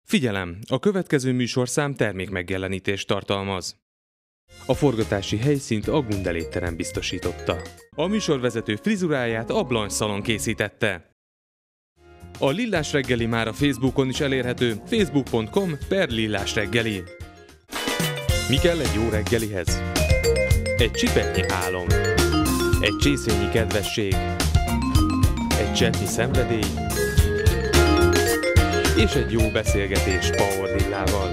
Figyelem! A következő műsorszám termékmegjelenítést tartalmaz. A forgatási helyszínt a Gundel étterem biztosította. A műsorvezető frizuráját a Blanche Salon készítette. A Lillás reggeli már a Facebookon is elérhető, facebook.com/lillásreggeli. Mi kell egy jó reggelihez? Egy csipetnyi álom, egy csészényi kedvesség, egy cseppnyi szenvedély, és egy jó beszélgetés Power Lillával.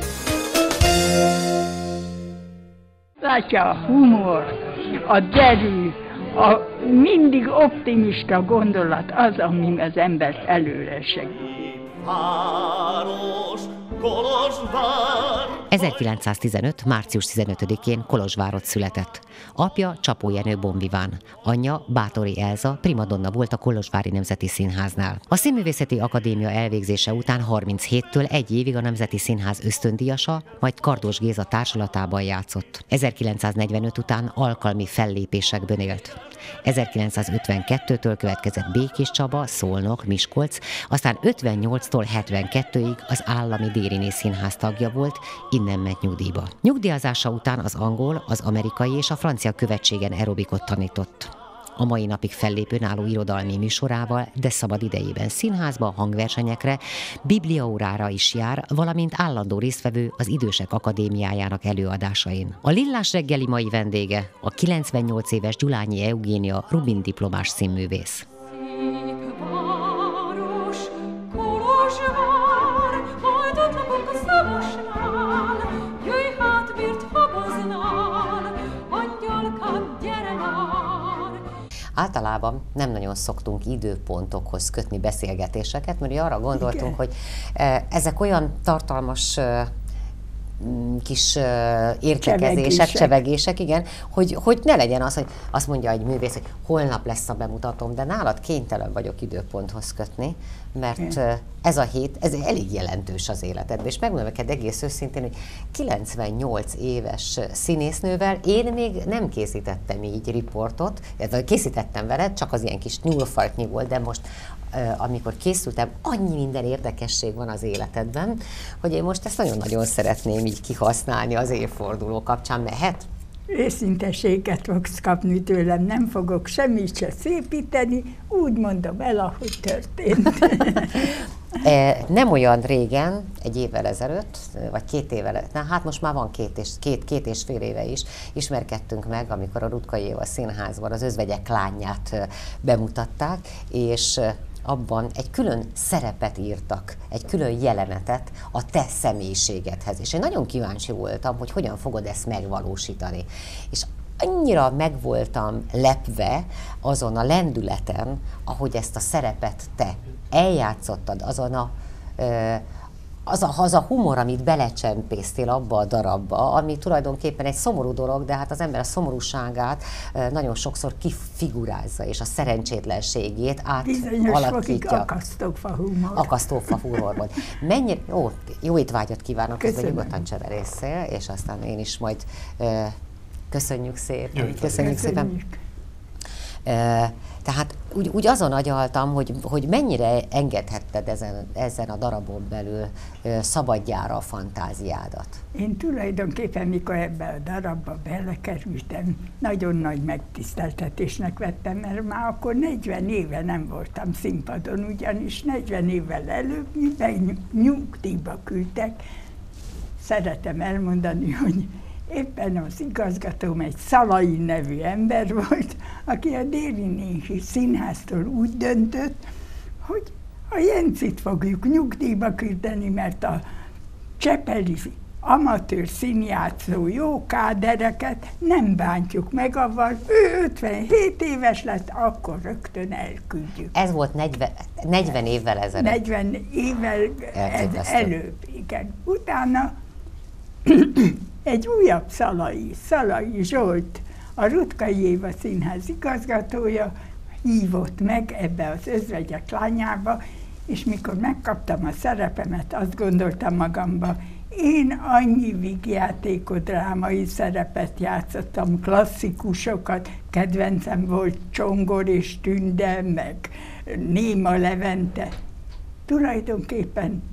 Látja, a humor, a derű, a mindig optimista gondolat az, ami az embert előre segít. Város, Kolozsvár. 1915. március 15-én Kolozsvárott született. Apja Csapó Jenő Bonviván, anyja Báthori Elza primadonna volt a Kolozsvári Nemzeti Színháznál. A Színművészeti Akadémia elvégzése után 37-től egy évig a Nemzeti Színház ösztöndíjasa, majd Kardos Géza társulatában játszott. 1945 után alkalmi fellépésekben élt. 1952-től következett Békés Csaba, Szolnok, Miskolc, aztán 58-tól 72-ig az Állami Dériné Színház tagja volt, innen ment nyugdíjba. Nyugdíjazása után az angol, az amerikai és a francia követségen aerobikot tanított. A mai napig fellépőn álló irodalmi műsorával, de szabad idejében színházba, hangversenyekre, bibliaórára is jár, valamint állandó résztvevő az Idősek Akadémiájának előadásain. A Lillás reggeli mai vendége a 98 éves Gyulányi Eugénia Rubin diplomás színművész. Általában nem nagyon szoktunk időpontokhoz kötni beszélgetéseket, mert arra gondoltunk, igen, hogy ezek olyan tartalmas kis értekezések, csevegések, igen, hogy ne legyen az, hogy azt mondja egy művész, hogy holnap lesz a bemutatom, de nálad kénytelen vagyok időponthoz kötni, mert ez a hét, ez elég jelentős az életedben, és megmondom neked egész őszintén, hogy 98 éves színésznővel én még nem készítettem így riportot, készítettem veled, csak az ilyen kis nyúlfarknyi volt, de most amikor készültem, annyi minden érdekesség van az életedben, hogy én most ezt nagyon-nagyon szeretném így kihasználni az évforduló kapcsán. Mehet? Őszinteséget fogsz kapni tőlem, nem fogok semmit se szépíteni, úgy mondom el, ahogy történt. Nem olyan régen, egy évvel ezelőtt, vagy 2 évvel, hát most már van két és fél éve is, ismerkedtünk meg, amikor a Rutkai Éva Színházban az Özvegyek lányát bemutatták, és abban egy külön szerepet írtak, egy külön jelenetet a te személyiségedhez. És én nagyon kíváncsi voltam, hogy hogyan fogod ezt megvalósítani. És annyira meg voltam lepve azon a lendületen, ahogy ezt a szerepet te eljátszottad, az a humor, amit belecsempésztél abba a darabba, ami tulajdonképpen egy szomorú dolog, de hát az ember a szomorúságát nagyon sokszor kifigurázza, és a szerencsétlenségét átalakítja. Akasztófa humor. Akasztófa humor volt. Mennyire, jó étvágyat kívánok, közben nyugodtan cseverészél, és aztán én is majd köszönjük szépen. Köszönjük szépen. Tehát úgy azon agyaltam, hogy mennyire engedhetted ezen a darabon belül szabadjára a fantáziádat. Én tulajdonképpen, mikor ebbe a darabba belekerültem, nagyon nagy megtiszteltetésnek vettem, mert már akkor 40 éve nem voltam színpadon, ugyanis 40 évvel előbb nyugdíjba küldtek. Szeretem elmondani, hogy éppen az igazgatóm egy Szalai nevű ember volt, aki a Dériné Színháztól úgy döntött, hogy a Jencit fogjuk nyugdíjba küldeni, mert a csepeli amatőr színjátszó jó kádereket nem bántjuk meg, avval ő 57 éves lett, akkor rögtön elküldjük. Ez volt 40 évvel ezelőtt? 40 évvel előbb, igen. Utána egy újabb Szalai Zsolt, a Rutkai Éva Színház igazgatója hívott meg ebbe az Özvegyek lányába, és mikor megkaptam a szerepemet, azt gondoltam magamba, én annyi vígjátékot, drámai szerepet játszottam, klasszikusokat, kedvencem volt Csongor és Tünde, meg Néma Levente. Tulajdonképpen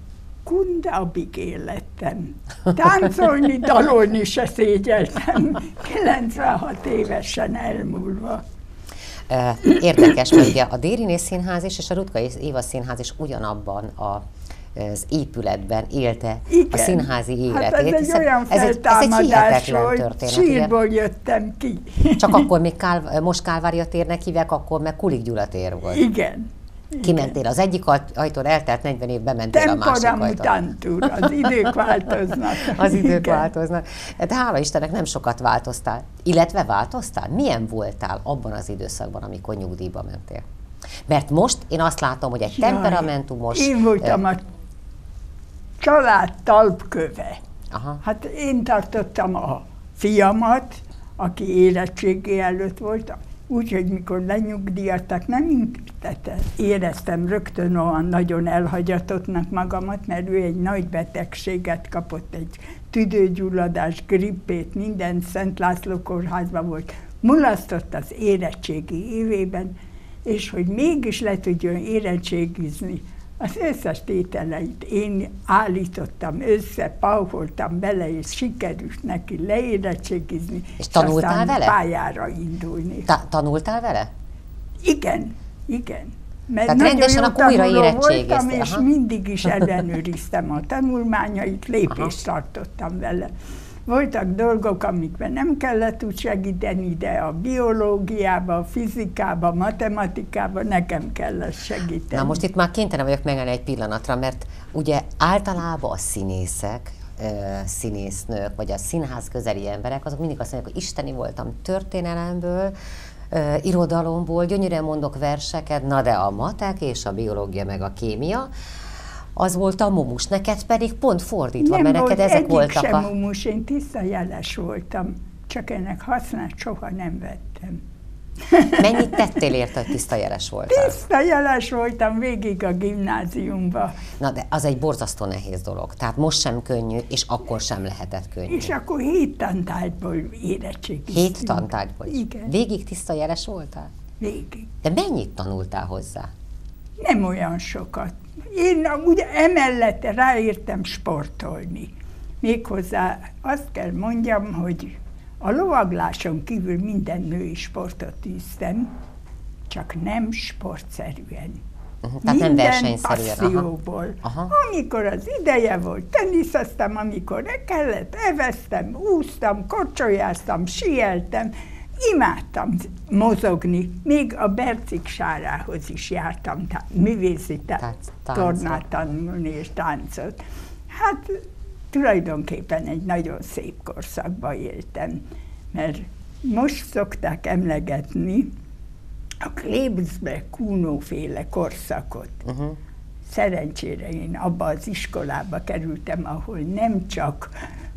Kunda Abigail lettem. Táncolni, dalolni se szégyeltem, 96 évesen elmúlva. Érdekes, mert ugye a Dériné Színház is és a Rutka Éva Színház is ugyanabban az épületben élte a színházi életét. Hát ez egy olyan feltámadás volt, sírból jöttem ki. Csak akkor még most Kálvária térnek hívják, akkor meg Kulik Gyula tér volt. Igen. Kimentél az egyik ajtón, eltelt 40 év, bementél a másik ajtón. Mutantur, az idők változnak. Az idők változnak. De hála Istennek nem sokat változtál. Illetve változtál? Milyen voltál abban az időszakban, amikor nyugdíjba mentél? Mert most én azt látom, hogy egy temperamentumos... Én voltam a család talpköve. Aha. Hát én tartottam a fiamat, aki érettségi előtt volt, úgyhogy mikor lenyugdíjaztak, nem éreztem rögtön olyan nagyon elhagyatottnak magamat, mert ő egy nagy betegséget kapott, egy tüdőgyulladás, grippét, minden Szent László kórházban volt. Mulasztott az érettségi évében, és hogy mégis le tudjon érettségizni, az összes tételeit én állítottam össze, pauholtam bele, és sikerült neki leérettségizni, és tanultál vele? Pályára indulni. Tanultál vele? Igen, igen. Mert tehát nagyon rendesen jó akkor újra érettségeztél. Voltam, és mindig is ellenőriztem a tanulmányait, lépést tartottam vele. Voltak dolgok, amikben nem kellett úgy segíteni, de a biológiában, a fizikában, matematikában nekem kellett segíteni. Na most itt már kénytelen vagyok megállni egy pillanatra, mert ugye általában a színészek, színésznők, vagy a színház közeli emberek, azok mindig azt mondják, hogy isteni voltam történelemből, irodalomból, gyönyörűen mondok verseket, na de a matek és a biológia meg a kémia, az volt a mumus, neked pedig pont fordítva, nem mert neked ezek voltak a... Nem volt mumus, én tiszta jeles voltam, csak ennek hasznát soha nem vettem. Mennyit tettél érte, hogy tiszta jeles voltál? Tiszta jeles voltam végig a gimnáziumban. Na de az egy borzasztó nehéz dolog, tehát most sem könnyű, és akkor sem lehetett könnyű. És akkor 7 tantárgyból érettségiztünk. 7 tantárgyból? Igen. Végig tiszta jeles voltál? Végig. De mennyit tanultál hozzá? Nem olyan sokat. Én ugye emellett ráértem sportolni. Méghozzá azt kell mondjam, hogy a lovagláson kívül minden női sportot űztem, csak nem sportszerűen. Tehát nem versenyszerűen. Passzcióból. Aha. Amikor az ideje volt, teniszeztem, amikor kellett, eveztem, úsztam, korcsolyáztam, sieltem, imádtam mozogni, még a Bercik sárához is jártam, művészi tornát tanulni és táncot. Hát tulajdonképpen egy nagyon szép korszakban éltem, mert most szokták emlegetni a Klebsberg-Kuno féle korszakot. Szerencsére én abba az iskolába kerültem, ahol nem csak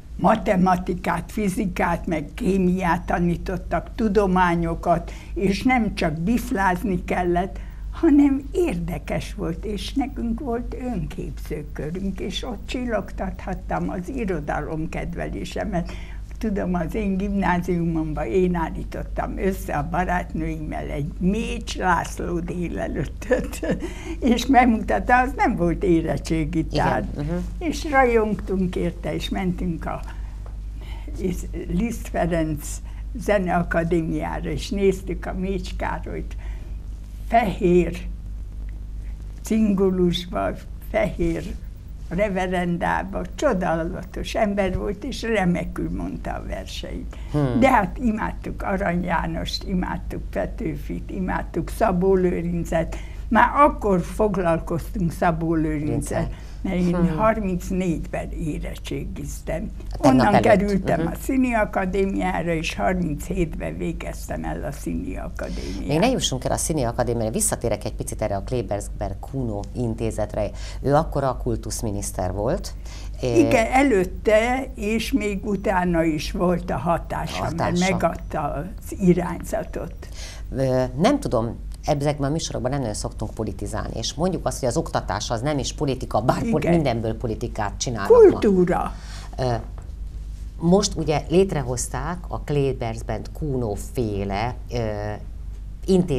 matematikát, fizikát, meg kémiát tanítottak, tudományokat, és nem csak biflázni kellett, hanem érdekes volt, és nekünk volt önképzőkörünk, és ott csillogtathattam az irodalom kedvelésemet. Tudom, az én gimnáziumomban én állítottam össze a barátnőimmel egy Mécs László délelőttöt, és megmutatta, az nem volt érettségi tárgy. És rajongtunk érte, és mentünk a Liszt Ferenc Zeneakadémiára, és néztük a Mécs Károlyt fehér cingulusba, fehér reverendában, csodálatos ember volt, és remekül mondta a verseit. De hát imádtuk Arany Jánost, imádtuk Petőfit, imádtuk Szabó Lőrincet. Már akkor foglalkoztunk Szabó Lőrincet, mert én 34-ben érettségiztem. Onnan kerültem a Színi Akadémiára, és 37-ben végeztem el a Színi Akadémiát. Még ne jussunk el a Színi Akadémiára, visszatérek egy picit erre a Klebersberg-Kuno intézetre. Ő akkor a kultuszminiszter volt. Igen, előtte, és még utána is volt a hatása. Mert megadta az irányzatot. Nem tudom, ezekben a műsorokban nem nagyon szoktunk politizálni, és mondjuk azt, hogy az oktatás az nem is politika, bár mindenből politikát csinálnak. Kultúra. Most ugye létrehozták a Klebersberg-Kuno féle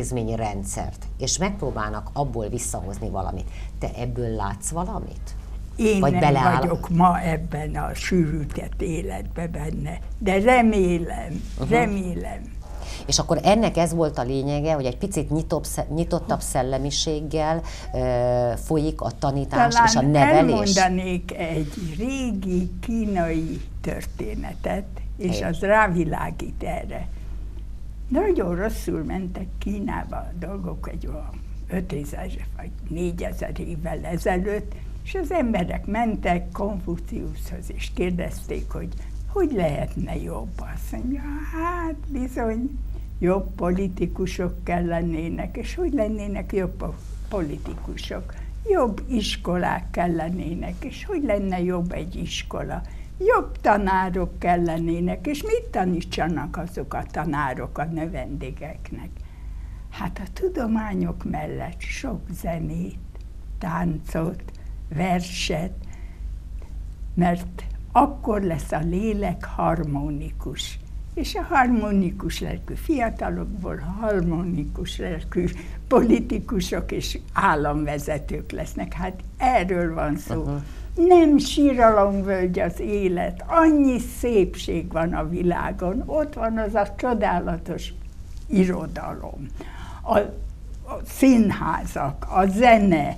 intézményi rendszert, és megpróbálnak abból visszahozni valamit. Te ebből látsz valamit? Én vagy nem beleáll? vagyok ma ebben a sűrűtett életben benne, de remélem. És akkor ennek ez volt a lényege, hogy egy picit nyitottabb szellemiséggel folyik a tanítás és a nevelés? Elmondanék egy régi kínai történetet, és az rávilágít erre. Nagyon rosszul mentek Kínába a dolgok egy olyan 5000 vagy 4000 évvel ezelőtt, és az emberek mentek Konfuciuszhoz, és kérdezték, hogy lehetne jobb. Azt mondja, hát bizony jobb politikusok kellenének, és hogy lennének jobb politikusok? Jobb iskolák kellenének, és hogy lenne jobb egy iskola? Jobb tanárok kellenének, és mit tanítsanak azok a tanárok a növendégeknek? Hát a tudományok mellett sok zenét, táncot, verset, mert akkor lesz a lélek harmonikus. És a harmonikus lelkű fiatalokból harmonikus lelkű politikusok és államvezetők lesznek. Hát erről van szó. Nem síralomvölgy az élet, annyi szépség van a világon, ott van az a csodálatos irodalom, a színházak, a zene,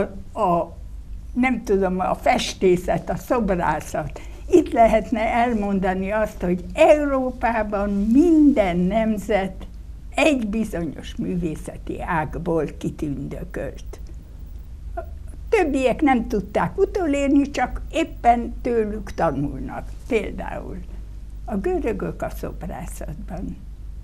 nem tudom, a festészet, a szobrászat. Itt lehetne elmondani azt, hogy Európában minden nemzet egy bizonyos művészeti ágból kitündökölt. A többiek nem tudták utolérni, csak éppen tőlük tanulnak. Például a görögök a szobrászatban,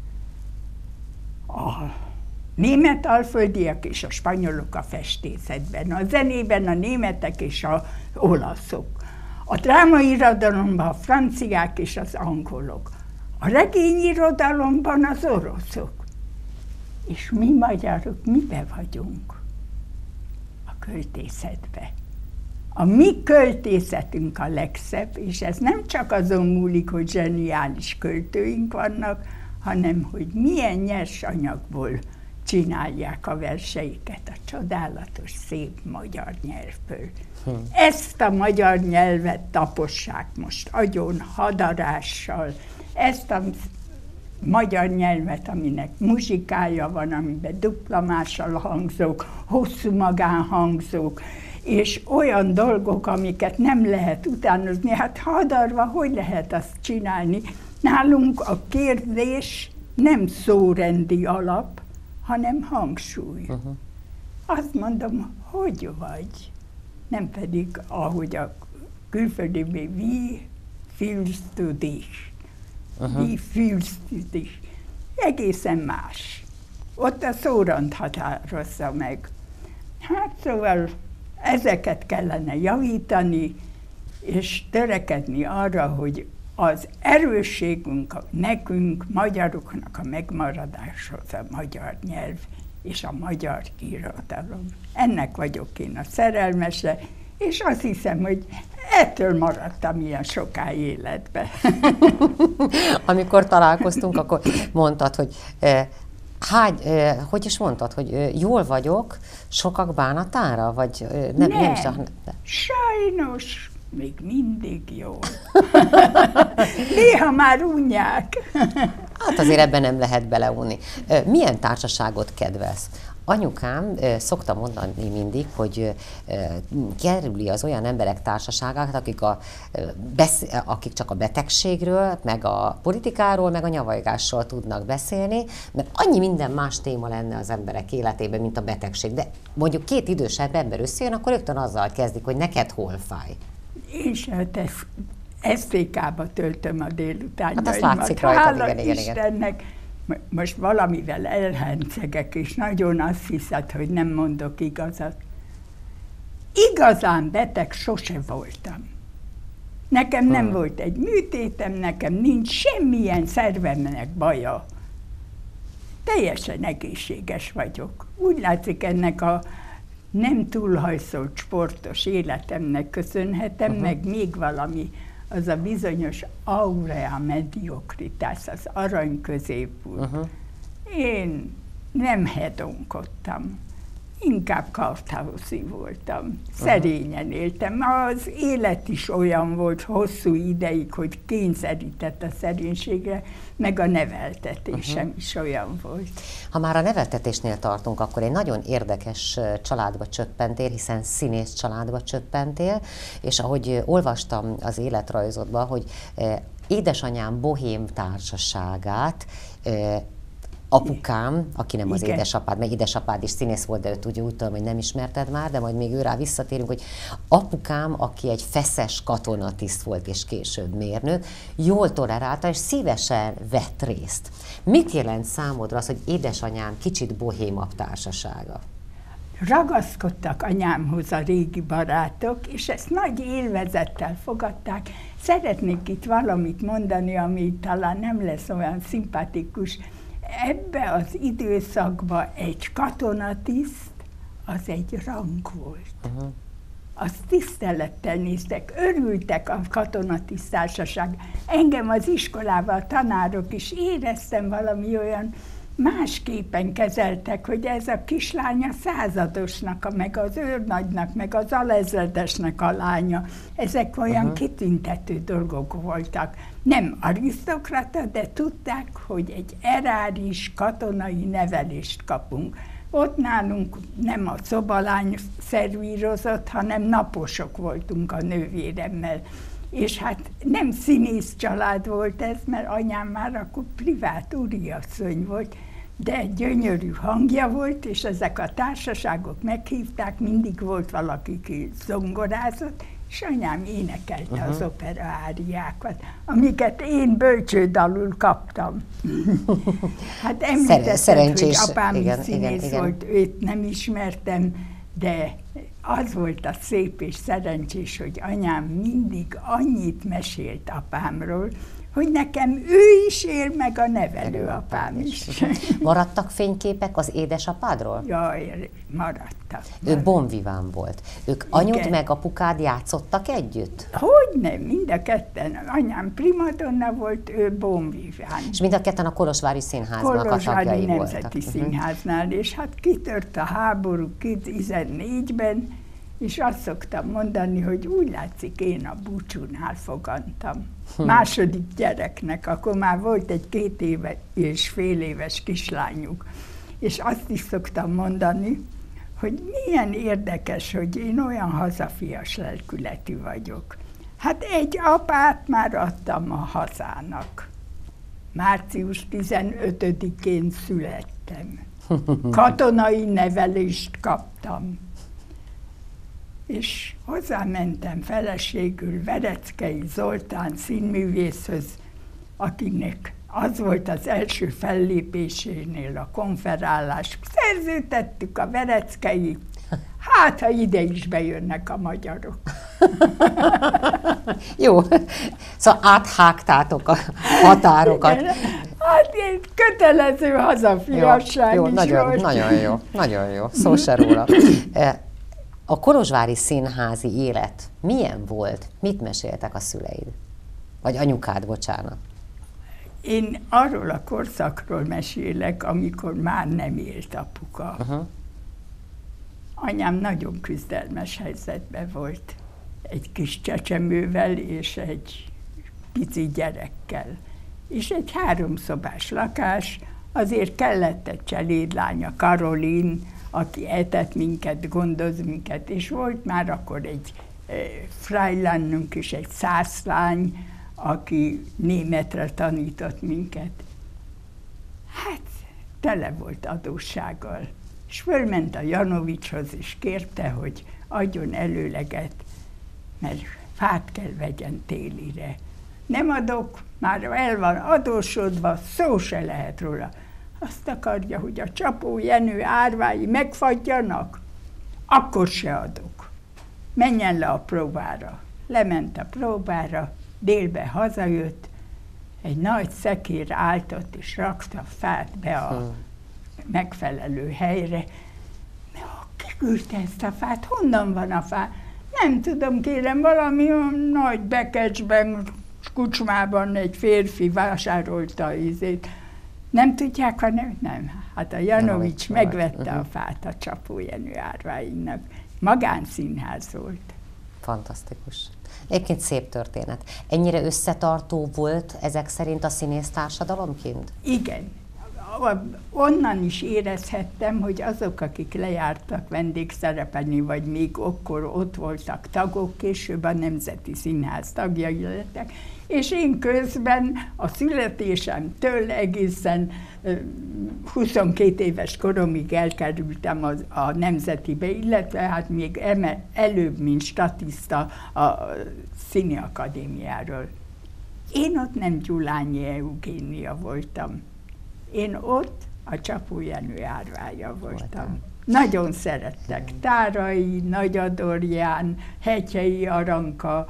a német alföldiek és a spanyolok a festészetben, a zenében a németek és az olaszok, a drámairodalomban a franciák és az angolok, a regényirodalomban az oroszok. És mi magyarok mibe vagyunk? A költészetbe. A mi költészetünk a legszebb, és ez nem csak azon múlik, hogy zseniális költőink vannak, hanem hogy milyen nyersanyagból csinálják a verseiket a csodálatos, szép magyar nyelvből. Ezt a magyar nyelvet tapossák most agyon, hadarással, ezt a magyar nyelvet, aminek muzsikája van, amiben dupla mással hangzók, hosszú magánhangzók, és olyan dolgok, amiket nem lehet utánozni. Hát hadarva hogy lehet azt csinálni? Nálunk a kérdés nem szórendi alap, hanem hangsúly. Azt mondom, hogy vagy? Nem pedig, ahogy a külföldiben, wie fühlst du dich? Wie fühlst du dich? Egészen más. Ott a szórend határozza meg. Hát szóval ezeket kellene javítani, és törekedni arra, hogy az erősségünk, nekünk, magyaroknak a megmaradáshoz a magyar nyelv és a magyar irodalom. Ennek vagyok én a szerelmese, és azt hiszem, hogy ettől maradtam ilyen soká életbe. Amikor találkoztunk, akkor mondtad, hogy hogy is mondtad, hogy jól vagyok sokak bánatára? Vagy nem. Sajnos még mindig jól. Néha már unják. Hát azért ebben nem lehet beleunni. Milyen társaságot kedvelsz? Anyukám szokta mondani mindig, hogy kerüli az olyan emberek társaságát, akik csak a betegségről, meg a politikáról, meg a nyavajgásról tudnak beszélni, mert annyi minden más téma lenne az emberek életében, mint a betegség. De mondjuk két idősebb ember összejön, akkor rögtön azzal kezdik, hogy neked hol fáj. Én sem SZTK-ba töltöm a délutánjaimat. Hát azt látszik rajtad, Hála igen. Istennek. Most valamivel elhencegek, és nagyon azt hiszed, hogy nem mondok igazat. Igazán beteg sose voltam. Nekem nem volt egy műtétem, nekem nincs semmilyen szervemnek baja. Teljesen egészséges vagyok. Úgy látszik, ennek a nem túlhajszolt sportos életemnek köszönhetem, meg még valami, az a bizonyos aurea mediocritás, az arany középút. Én nem hedonkodtam. Inkább karthouse-i voltam. Szerényen éltem. Az élet is olyan volt hosszú ideig, hogy kényszerített a szerénységre, meg a neveltetésem is olyan volt. Ha már a neveltetésnél tartunk, akkor egy nagyon érdekes családba csöppentél, hiszen színész családba csöppentél, és ahogy olvastam az életrajzodban, hogy édesanyám bohém társaságát apukám, aki nem az Igen. édesapád, meg édesapád is színész volt, de őt úgy tudom, hogy nem ismerted már, de majd még ő rá visszatérünk, hogy apukám, aki egy feszes katonatiszt volt és később mérnök, jól tolerálta és szívesen vett részt. Mit jelent számodra az, hogy édesanyám kicsit bohémabb társasága? Ragaszkodtak anyámhoz a régi barátok, és ezt nagy élvezettel fogadták. Szeretnék itt valamit mondani, ami talán nem lesz olyan szimpatikus. Ebbe az időszakban egy katonatiszt, az egy rang volt. Azt tisztelettel néztek, örültek a katonatisztársaság. Engem az iskolában a tanárok is éreztem valami olyan másképpen kezeltek, hogy ez a kislány a századosnak, meg az őrnagynak, meg az alezredesnek a lánya. Ezek olyan kitüntető dolgok voltak. Nem arisztokrata, de tudták, hogy egy eráris katonai nevelést kapunk. Ott nálunk nem a szobalány szervírozott, hanem naposok voltunk a nővéremmel. És hát nem színész család volt ez, mert anyám már akkor privát úriasszony volt, de gyönyörű hangja volt, és ezek a társaságok meghívták, mindig volt valaki, ki zongorázott, és anyám énekelte az opera áriákat, amiket én bölcsődalul kaptam. Hát említetted, hogy apám is színész volt, őt nem ismertem, de az volt a szép és szerencsés, hogy anyám mindig annyit mesélt apámról, hogy nekem ő is él, meg a nevelőapám is. Maradtak fényképek az édesapádról? Jaj, maradtak. Ő bonviván volt. Ők anyud meg apukád játszottak együtt? Hogyne, mind a ketten. Anyám primadonna volt, ő bonviván. És mind a ketten a Kolozsvári Színháznak a tagjai voltak. Nemzeti Színháznál, és hát kitört a háború 2014-ben, és azt szoktam mondani, hogy úgy látszik, én a búcsúnál fogantam. Második gyereknek, akkor már volt egy 2 és fél éves kislányuk. És azt is szoktam mondani, hogy milyen érdekes, hogy én olyan hazafias lelkületű vagyok. Hát egy apát már adtam a hazának. Március 15-én születtem. Katonai nevelést kaptam. És hozzámentem feleségül Vereckei Zoltán színművészhöz, akinek az volt az első fellépésénél a konferálás. Szerződtettük a Vereckei, hát ha ide is bejönnek a magyarok. Jó, szóval áthágtátok a határokat. Hát én kötelező hazafiasság jó, is nagyon, volt. nagyon jó, szó se róla. A kolozsvári színházi élet milyen volt? Mit meséltek a szüleid? Vagy anyukád, bocsánat. Én arról a korszakról mesélek, amikor már nem élt apuka. Anyám nagyon küzdelmes helyzetben volt. Egy kis csecsemővel és egy pici gyerekkel. És egy 3 szobás lakás, azért kellett egy cselédlánya, Karolin, aki etett minket, gondoz minket, és volt már akkor egy Freilandunk is, egy szászlány, aki németre tanított minket. Hát, tele volt adóssággal. És fölment a Janovicshoz, és kérte, hogy adjon előleget, mert fát kell vegyen télire. Nem adok, már el van adósodva, szó se lehet róla. Azt akarja, hogy a Csapó Jenő árvái megfagyjanak, akkor se adok. Menjen le a próbára. Lement a próbára, délbe hazajött, egy nagy szekér álltott, és rakta a fát be a megfelelő helyre. Kiküldte ezt a fát? Honnan van a fá? Nem tudom, kérem, valami nagy Bekecsben, Kucsmában egy férfi vásárolta ízét. Nem tudják, ha nem? Nem. Hát a Janovics megvette a fát a Csapó Jenő árváinak. Magánszínház volt. Fantasztikus. Egyébként szép történet. Ennyire összetartó volt ezek szerint a színész társadalomként? Igen. Onnan is érezhettem, hogy azok, akik lejártak vendégszerepelni, vagy még akkor ott voltak tagok, később a Nemzeti Színház tagjai lettek, és én közben a születésemtől egészen 22 éves koromig elkerültem a Nemzetibe, illetve hát még előbb, mint statiszta a Színiakadémiáról. Én ott nem Gyulányi Eugénia voltam. Én ott a Csapó Jenő árvája voltam. Nagyon szerettek. Tárai, Nagyadorján, Hegyei Aranka,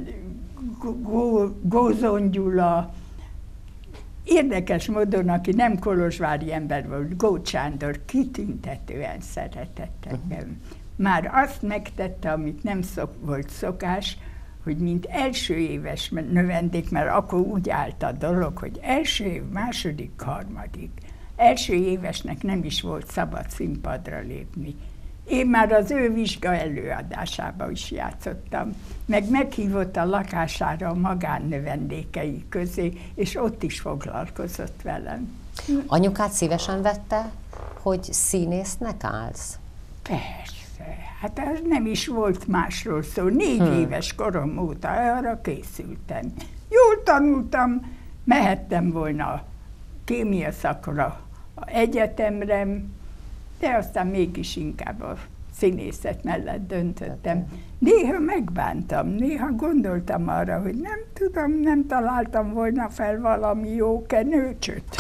Gózon Gyula. Érdekes módon, aki nem kolozsvári ember volt, Góth Sándor kitüntetően szeretett engem. Már azt megtette, amit nem volt szokás, hogy mint első éves növendék, mert akkor úgy állt a dolog, hogy első év, második, harmadik. Első évesnek nem is volt szabad színpadra lépni. Én már az ő vizsga előadásába is játszottam, meg meghívott a lakására a magánnövendékei közé, és ott is foglalkozott velem. Anyukád szívesen vette, hogy színésznek állsz? Persze. Hát ez nem is volt másról szó. 4 éves korom óta arra készültem. Jól tanultam, mehettem volna a kémia szakra a egyetemre, de aztán mégis inkább a színészet mellett döntöttem. Néha megbántam, néha gondoltam arra, hogy nem tudom, nem találtam volna fel valami jó kenőcsöt.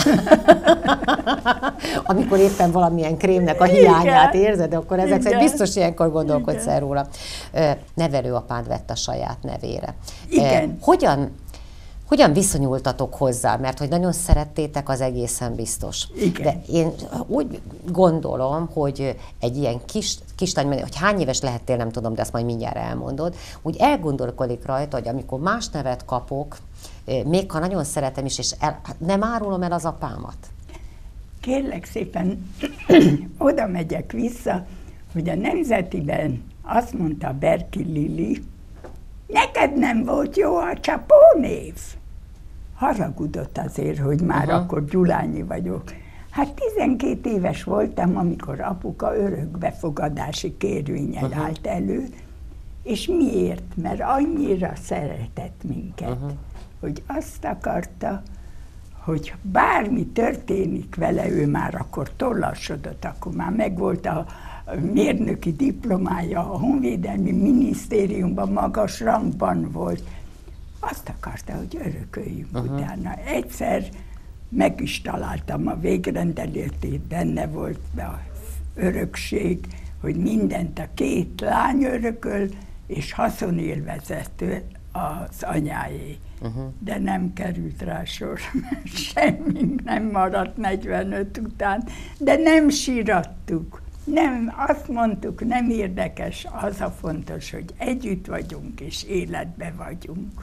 Amikor éppen valamilyen krémnek a hiányát érzed, akkor ezek szerint biztos ilyenkor gondolkodsz el róla. Nevelőapád vett a saját nevére. Igen. Hogyan viszonyultatok hozzá? Mert hogy nagyon szerettétek, az egészen biztos. Igen. De én úgy gondolom, hogy egy ilyen kislány, hogy hány éves lehettél, nem tudom, de ezt majd mindjárt elmondod, úgy elgondolkodik rajta, hogy amikor más nevet kapok, még ha nagyon szeretem is, és nem árulom el az apámat. Kérlek szépen, oda megyek vissza, hogy a Nemzetiben azt mondta Berki Lili, neked nem volt jó a Csapó név? Haragudott azért, hogy már akkor Gyulányi vagyok. Hát 12 éves voltam, amikor apuka örökbefogadási kérvénnyel állt elő, és miért? Mert annyira szeretett minket, hogy azt akarta, hogy bármi történik vele, ő már akkor tollasodott, akkor már megvolt a mérnöki diplomája, a Honvédelmi Minisztériumban magas rangban volt. Azt akarta, hogy örököljünk utána. Egyszer meg is találtam a végrendeletét, benne volt az örökség, hogy mindent a 2 lány örököl, és haszonélvezető az anyáé. De nem került rá sor, semmink nem maradt 45 után, de nem sírattuk. Nem, azt mondtuk, nem érdekes, az a fontos, hogy együtt vagyunk és életben vagyunk.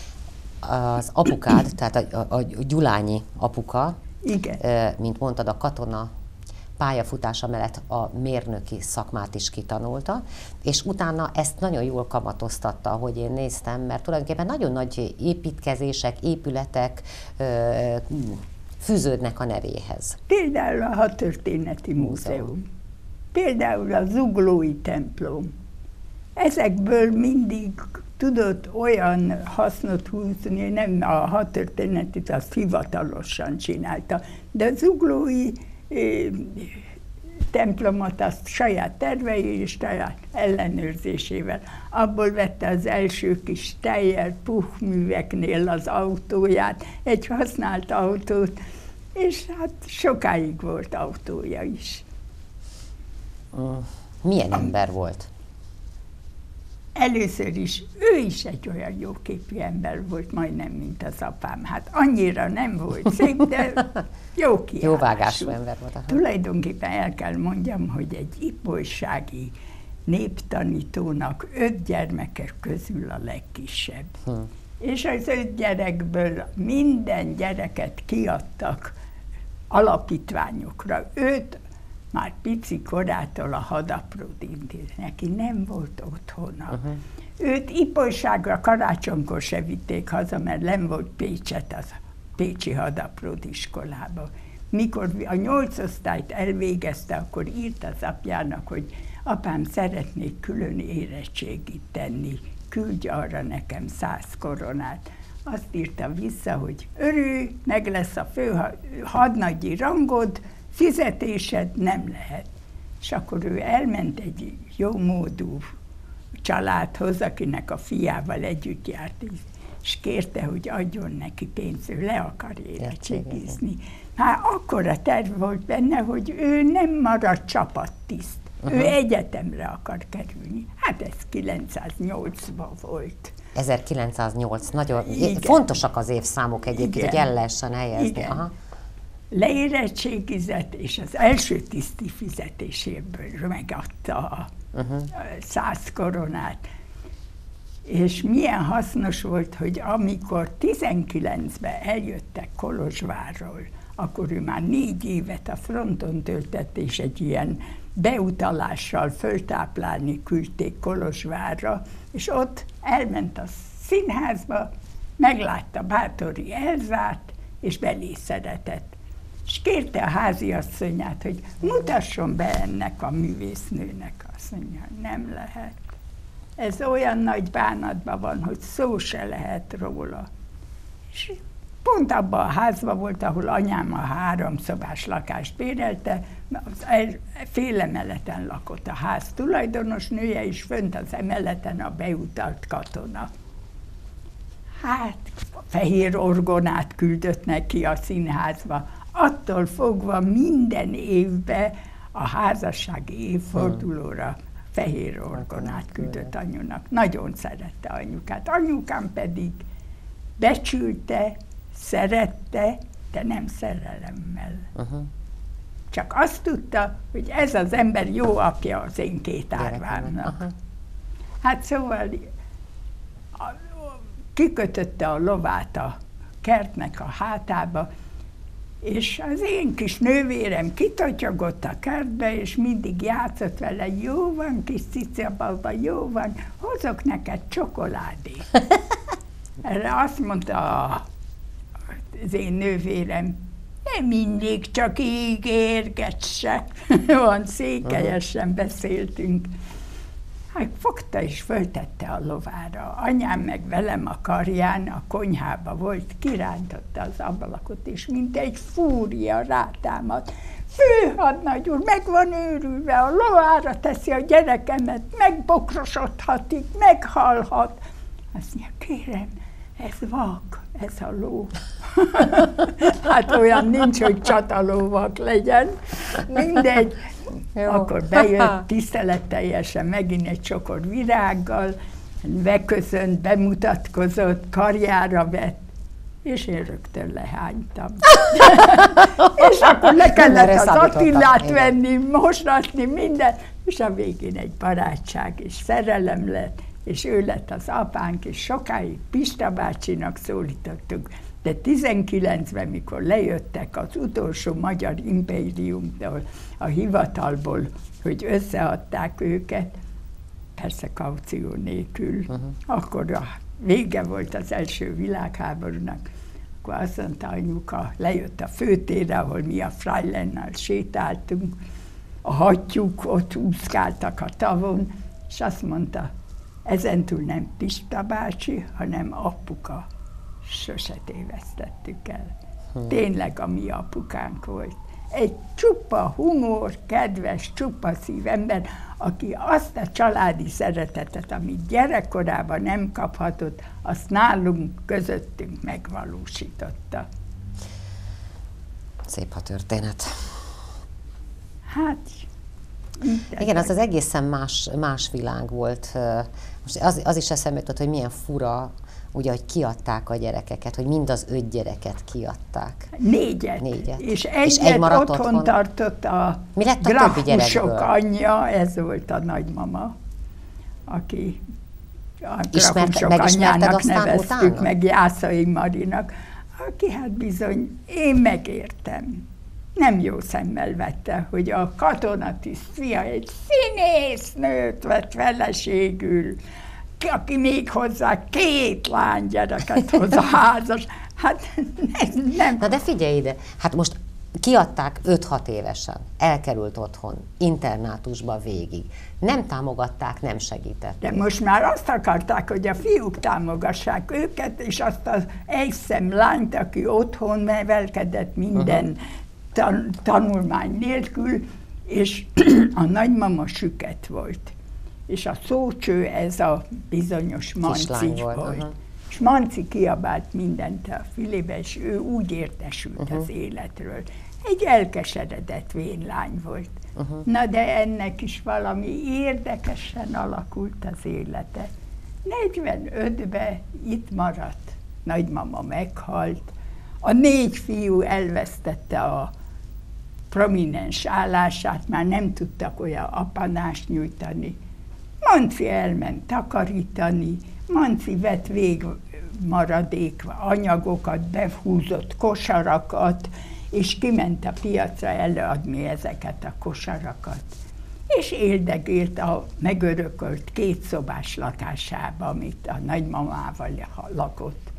Az apukád, tehát a Gyulányi apuka, igen, mint mondtad, a katona pályafutása mellett a mérnöki szakmát is kitanulta, és utána ezt nagyon jól kamatoztatta, ahogy én néztem, mert tulajdonképpen nagyon nagy építkezések, épületek fűződnek a nevéhez. Például a Hadtörténeti Múzeum, például a Zuglói templom. Ezekből mindig tudott olyan hasznot húzni, nem a hadtörténetit, azt hivatalosan csinálta, de a zuglói templomot azt saját tervei és saját ellenőrzésével. Abból vette az első kis Steyr puhműveknél az autóját, egy használt autót, és hát sokáig volt autója is. Milyen ember volt? Először is, ő is egy olyan jóképű ember volt, majdnem, mint az apám. Hát annyira nem volt szép, de jó kiállású. Jóvágású ember volt. Tulajdonképpen el kell mondjam, hogy egy ipolysági néptanítónak 5 gyermekek közül a legkisebb. És az 5 gyerekből minden gyereket kiadtak alapítványokra. Őt már pici korától a hadapró intéz, neki nem volt otthona. Őt ipolyságra karácsonykor se vitték haza, mert nem volt Pécset az pécsi hadapród iskolába. Mikor a 8 osztályt elvégezte, akkor írt az apjának, hogy apám, szeretnék külön érettségit tenni, küldj arra nekem 100 koronát. Azt írta vissza, hogy örülj, meg lesz a hadnagyi rangod, fizetésed nem lehet. És akkor ő elment egy jómódú családhoz, akinek a fiával együtt járt, és kérte, hogy adjon neki pénzt, ő le akar érettségizni. Hát akkor a terv volt benne, hogy ő nem marad csapattiszt. Ő egyetemre akar kerülni. Hát ez 908-ban volt. 1908, nagyon fontosak az évszámok egyébként, hogy el lehessen helyezni. Aha. Leérettségizett, és az első tiszti fizetéséből megadta a 100 koronát. És milyen hasznos volt, hogy amikor 19-ben eljöttek Kolozsvárról, akkor ő már 4 évet a fronton töltött, és egy ilyen beutalással föltáplálni küldték Kolozsvárra, és ott elment a színházba, meglátta Báthori Elzát, és belé szeretett. És kérte a háziasszonyát, hogy mutasson be ennek a művésznőnek. Azt mondja, nem lehet. Ez olyan nagy bánatban van, hogy szó se lehet róla. És pont abban a házban volt, ahol anyám a 3 szobás lakást bérelte, az fél emeleten lakott a ház tulajdonos nője, és fönt az emeleten a beutalt katona. Hát, fehér orgonát küldött neki a színházba. Attól fogva minden évben a házassági évfordulóra fehér orgonát küldött anyunak. Nagyon szerette anyukát. Anyukám pedig becsülte, szerette, de nem szerelemmel. Csak azt tudta, hogy ez az ember jó apja az én 2 árvámnak. Hát szóval kikötötte a lovát a kertnek a hátába, és az én kis nővérem kitotyogott a kertbe, és mindig játszott vele, jó van, kis cicababa, jó van, hozok neked csokoládét. Erre azt mondta az én nővérem, nem mindig csak ígérgesse. Olyan székelyesen beszéltünk. Hát fogta és föltette a lovára. Anyám meg velem a karján, a konyhába volt, kirántotta az ablakot, és mint egy fúria rátámadt. Főhadnagy úr, meg van őrülve, a lovára teszi a gyerekemet, megbokrosodhatik, meghalhat. Azt mondja, kérem, ez vak, ez a ló. Hát olyan nincs, hogy csatalóvak legyen. Mindegy. Jó. Akkor bejött tiszteletteljesen megint egy csokor virággal, beköszönt, bemutatkozott, karjára vett, és én rögtön lehánytam. És akkor le kellett az Attilát venni, mosatni, minden, és a végén egy barátság és szerelem lett, és ő lett az apánk, és sokáig Pista bácsinak szólítottuk, de 19-ben, mikor lejöttek az utolsó magyar impériumtól, a hivatalból, hogy összeadták őket, persze kaució nélkül, akkor a vége volt az első világháborúnak, akkor azt mondta anyuka, lejött a főtérre, ahol mi a Freileinnal sétáltunk, a hattyúk ott úszkáltak a tavon, és azt mondta, ezentúl nem Pista bácsi, hanem apuka. Sose tévesztettük el. Tényleg a mi apukánk volt. Egy csupa humor, kedves, csupa szívember, aki azt a családi szeretetet, amit gyerekkorában nem kaphatott, azt nálunk, közöttünk megvalósította. Szép a történet. Hát, igen, az egészen más világ volt. Most az is eszembe jutott, hogy milyen fura, ugye, hogy kiadták a gyerekeket, hogy mind az 5 gyereket kiadták. 4-et. És egyet otthon tartott a Grafusok anyja, ez volt a nagymama, aki a Grafusok anyjának neveztük, utána? Meg Jászai Marinak, aki hát bizony, én megértem. nem jó szemmel vette, hogy a katonatiszt fia egy színésznőt vett feleségül, aki még hozzá 2 lánygyereket hoz a házas. Hát nem. Na de figyelj ide, hát most kiadták 5-6 évesen, elkerült otthon, internátusba végig. Nem támogatták, nem segítették. De most már azt akarták, hogy a fiúk támogassák őket, és azt az egyszem lányt, aki otthon nevelkedett minden tanulmány nélkül, és a nagymama süket volt. És a szócső ez a bizonyos Manci volt. És Manci kiabált mindent a fülébe, és ő úgy értesült az életről. Egy elkeseredett vénlány volt. Na de ennek is valami érdekesen alakult az élete. 45-ben itt maradt. Nagymama meghalt. A 4 fiú elvesztette a prominens állását, már nem tudtak olyan apanást nyújtani. Manci elment takarítani, Manci vett végmaradék anyagokat, behúzott kosarakat, és kiment a piacra előadni ezeket a kosarakat. És éldegélt a megörökölt 2 szobás lakásába, amit a nagymamával lakott.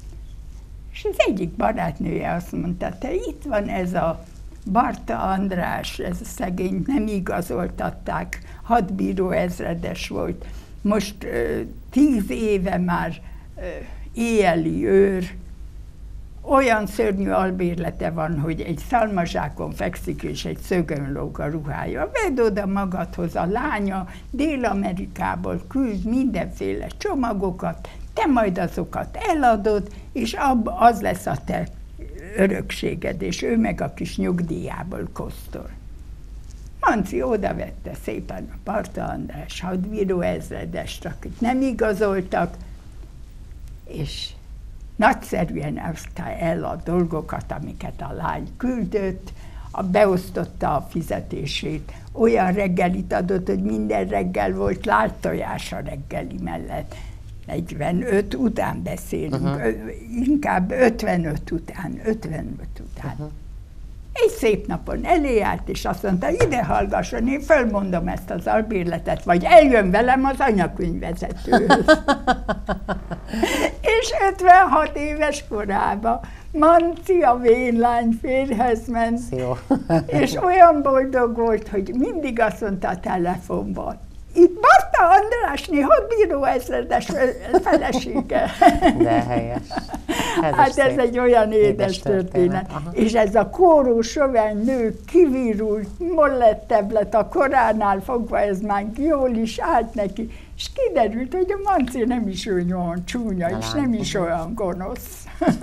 És az egyik barátnője azt mondta, te itt van ez a Barta András, ez a szegény, nem igazoltatták, hadbíró ezredes volt. Most 10 éve már éjjeli őr, olyan szörnyű albérlete van, hogy egy szalmazsákon fekszik, és egy szögön lóg a ruhája. Vedd oda magadhoz, a lánya Dél-Amerikából küld mindenféle csomagokat, te majd azokat eladod, és az lesz a te örökséged, és ő meg a kis nyugdíjából kosztol. Manci odavette szépen a Barta András hadbíró ezredest, akit nem igazoltak, és nagyszerűen osztta el a dolgokat, amiket a lány küldött, beosztotta a fizetését, olyan reggelit adott, hogy minden reggel volt lágytojás a reggeli mellett. 45 után beszélünk, inkább 55 után. Egy szép napon elé állt, és azt mondta, ide hallgasson, én fölmondom ezt az albérletet, vagy eljön velem az anyakönyvvezetőhöz. És 56 éves korában Manci a vénlány férjhez ment, és olyan boldog volt, hogy mindig azt mondta a telefonban, itt Barta Andrásné hadbíró ezredes felesége. De helyes. Hát ez egy olyan édes történet. És ez a kóró sovány nő kivirult, mollettebb lett a koránál fogva, ez már jól is állt neki, és kiderült, hogy a Manci nem is olyan csúnya, és nem is olyan gonosz.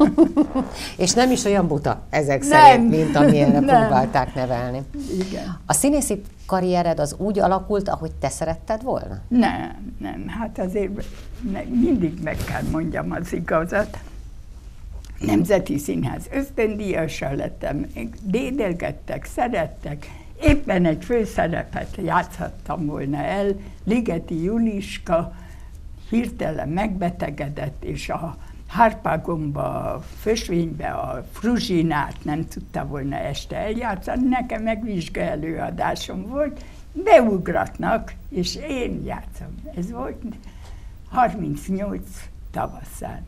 És nem is olyan buta ezek szerint, mint amilyenre próbálták nevelni. Igen. A színészi karriered az úgy alakult, ahogy te szeretted volna? Nem. Hát azért mindig meg kell mondjam az igazat. Nemzeti Színház ösztöndíjasa lettem, dédelgettek, szerettek. Éppen egy főszerepet játszhattam volna el. Ligeti Juliska hirtelen megbetegedett, és a Harpagonba, a Fösvénybe a Fruzsinát nem tudta volna este eljátszani, nekem meg vizsgaelőadásom volt, beugratnak, és én játszom. Ez volt 38 tavaszán.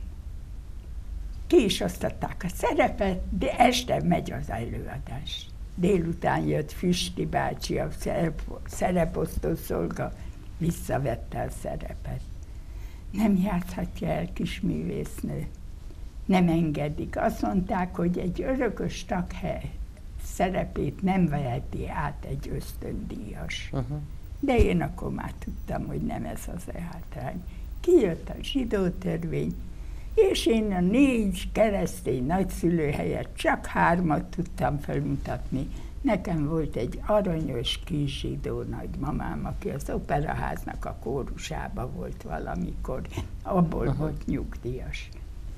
Ki is osztották a szerepet, de este megy az előadás. Délután jött Füsti bácsi, a szereposztószolga, visszavette a szerepet. Nem játszhatja el kisművésznő. Nem engedik. Azt mondták, hogy egy örökös taghely szerepét nem veheti át egy ösztöndíjas. De én akkor már tudtam, hogy nem ez az hátrány. Kijött a zsidó törvény, és én a 4 keresztény nagyszülő helyett csak 3 tudtam felmutatni. Nekem volt egy aranyos kis zsidó nagymamám, aki az operaháznak a kórusába volt valamikor, abból volt nyugdíjas.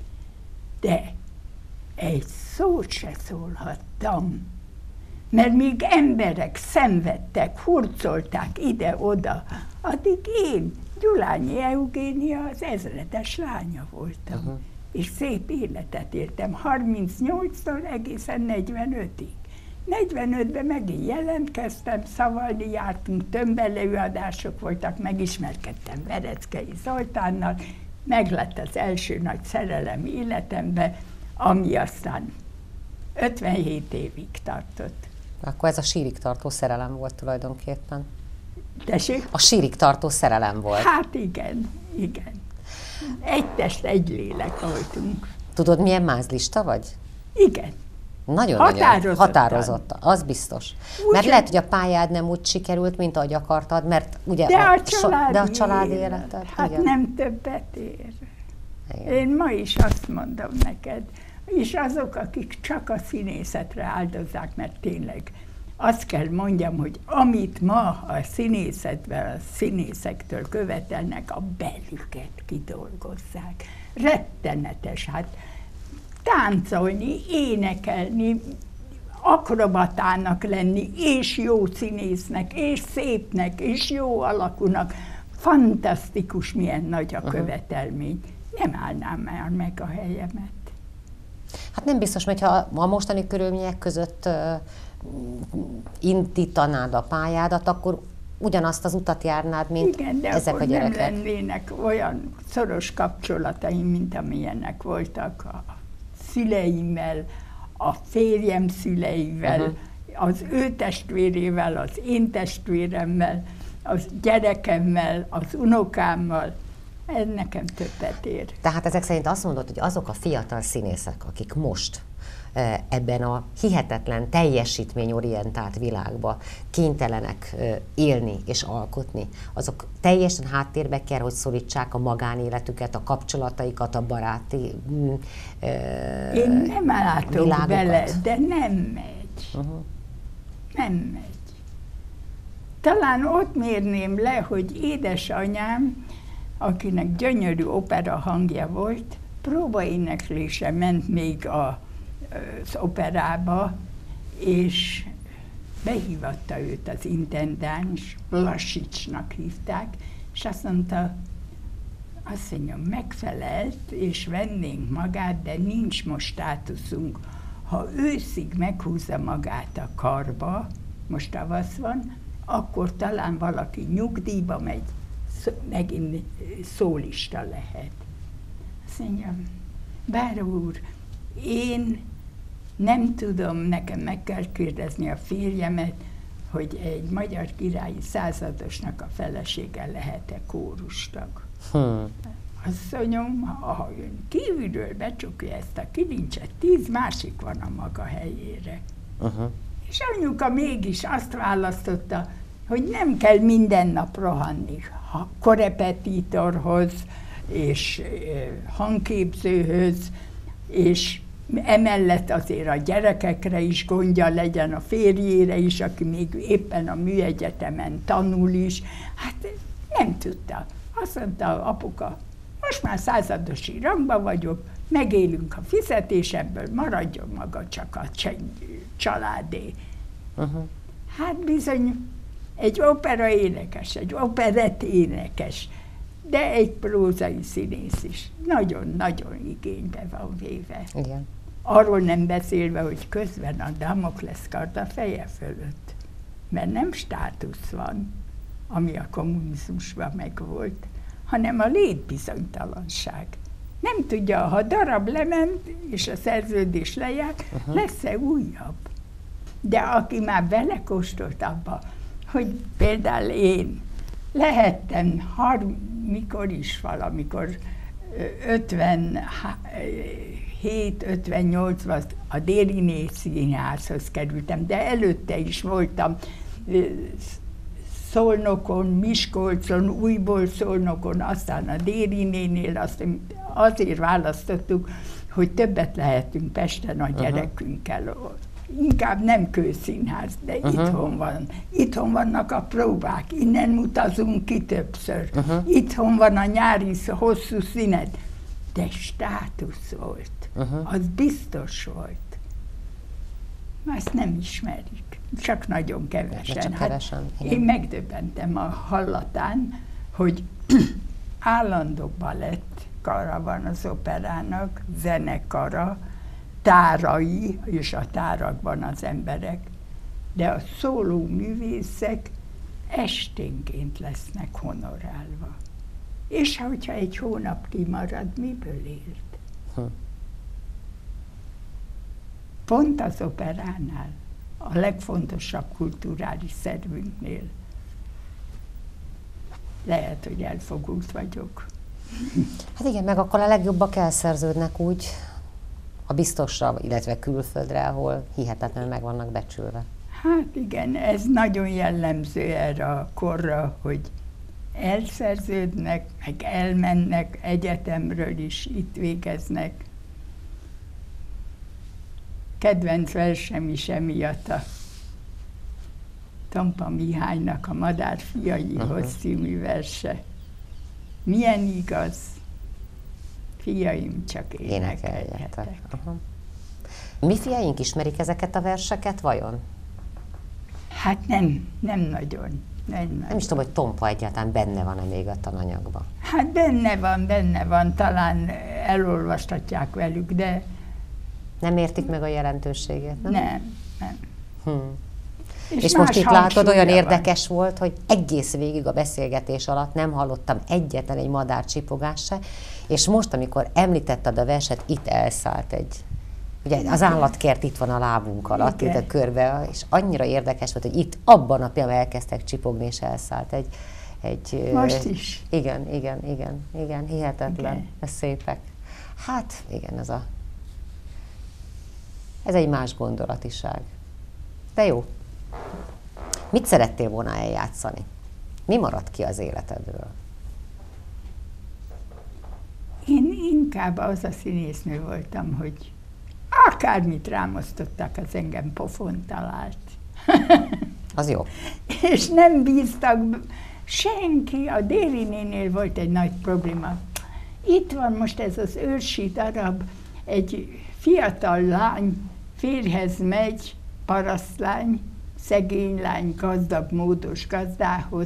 De egy szót se szólhattam, mert még emberek szenvedtek, hurcolták ide-oda, addig én, Gyulányi Eugénia, az ezredes lánya voltam. És szép életet éltem, 38-tól egészen 45-ig. 45-ben megint jelentkeztem, szavalni jártunk, tömbelőadások voltak, megismerkedtem Vereckei Zoltánnal, meglett az első nagy szerelem életemben, ami aztán 57 évig tartott. Akkor ez a sírig tartó szerelem volt tulajdonképpen. Tessék? A sírig tartó szerelem volt. Hát igen, igen. Egy test, egy lélek voltunk. Tudod, milyen mázlista vagy? Igen. Nagyon határozott, az biztos. Mert lehet, hogy a pályád nem úgy sikerült, mint ahogy akartad, mert ugye de a családi életed. Hát igen. Nem többet ér. Igen. Én ma is azt mondom neked, és azok, akik csak a színészetre áldozzák, mert tényleg azt kell mondjam, hogy amit ma a színészetben, a színészektől követelnek, a belüket kidolgozzák. Rettenetes, hát táncolni, énekelni, akrobatának lenni, és jó színésznek, és szépnek, és jó alakúnak. Fantasztikus, milyen nagy a követelmény. Nem állnám már meg a helyemet. Hát nem biztos, hogyha a mostani körülmények között indítanád a pályádat, akkor ugyanazt az utat járnád, mint igen, de ezek a gyerekek. Nem lennének olyan szoros kapcsolataim, mint amilyenek voltak a szüleimmel, a férjem szüleivel, az ő testvérével, az én testvéremmel, az gyerekemmel, az unokámmal. Ez nekem többet ér. Tehát ezek szerint azt mondod, hogy azok a fiatal színészek, akik most ebben a hihetetlen teljesítményorientált világban kénytelenek élni és alkotni, azok teljesen háttérbe kell, hogy szorítsák a magánéletüket, a kapcsolataikat, a baráti én nem látok bele, de nem megy. Nem megy. Talán ott mérném le, hogy édesanyám, akinek gyönyörű opera hangja volt, próbaéneklése ment még az operába, és behívatta őt az intendáns, Lassicsnak hívták, és azt mondta, megfelelt, és vennénk magát, de nincs most státuszunk. Ha őszig meghúzza magát a karba, most tavasz van, akkor talán valaki nyugdíjba megy, megint szólista lehet. Azt mondja, báró úr, én nem tudom, nekem meg kell kérdezni a férjemet, hogy egy magyar királyi századosnak a felesége lehet-e kórustag. Asszonyom, ha ön kívülről becsukja ezt a kilincset, 10 másik van a maga helyére. És anyuka mégis azt választotta, hogy nem kell minden nap rohanni korepetitorhoz, és hangképzőhöz, és emellett azért a gyerekekre is gondja legyen, a férjére is, aki még éppen a műegyetemen tanul is. Hát nem tudta. Azt mondta apuka, most már századosi rangban vagyok, megélünk a fizetésemből, maradjon maga csak a családé. Hát bizony egy opera énekes, egy operett énekes, de egy prózai színész is nagyon-nagyon igénybe van véve. Igen. Arról nem beszélve, hogy közben a Damoklesz kard a feje fölött, mert nem státusz van, ami a kommunizmusban megvolt, hanem a létbizonytalanság. Nem tudja, ha darab lement, és a szerződés lejárt, lesz-e újabb. De aki már belekóstolt abba, hogy például én lehettem mikor is valamikor 57-58-ban a Dériné Színházhoz kerültem, de előtte is voltam Szolnokon, Miskolcon, újból Szolnokon, aztán a Dérinénél, azért választottuk, hogy többet lehetünk Pesten a gyerekünkkel. Inkább nem kőszínház, de itthon van. Itthon vannak a próbák, innen utazunk ki többször. Itthon van a nyári hosszú szünet. De státusz volt. Az biztos volt. Ezt nem ismerik. Csak nagyon kevesen. Csak kevesen. Én megdöbbentem a hallatán, hogy állandó balett kara van az operának, zenekara, tárai, és a tárakban az emberek. de a szóló művészek esténként lesznek honorálva. És hogyha egy hónap kimarad, miből élt? Pont az operánál, a legfontosabb kulturális szervünknél. Lehet, hogy elfogult vagyok. Hát igen, meg akkor a legjobbak elszerződnek úgy a biztosra, illetve külföldre, ahol hihetetlenül meg vannak becsülve. Hát igen, ez nagyon jellemző erre a korra, hogy elszerződnek, meg elmennek egyetemről is, itt végeznek. Kedvenc versem is emiatt a Tompa Mihálynak a Madár fiaihoz című verse. Milyen igaz, fiaim csak énekeljetek. Mi fiaink ismerik ezeket a verseket vajon? Hát nem nagyon. Nem is tudom, hogy Tompa egyáltalán benne van-e még a tananyagban. Hát benne van, talán elolvastatják velük, de... Nem értik meg a jelentőségét, nem? Nem. És most itt látod, olyan érdekes volt, hogy egész végig a beszélgetés alatt nem hallottam egyetlen egy madár csipogás se, és most, amikor említetted a verset, itt elszállt egy... Ugye az állatkert itt van a lábunk alatt, itt a körbe, és annyira érdekes volt, hogy itt abban a napjában elkezdtek csipogni, és elszállt egy... Most is. Igen, hihetetlen. Okay. Ez szépek. Hát, igen, ez egy más gondolatiság. De jó. Mit szerettél volna eljátszani? Mi maradt ki az életedről? Én inkább az a színésznő voltam, hogy akármit rámosztottak, az engem pofont talált. Az jó. És nem bíztak senki. A Déri nénél volt egy nagy probléma. Itt van most ez az őrsi darab, egy fiatal lány férjhez megy, parasztlány, szegény lány, gazdag, módos gazdához,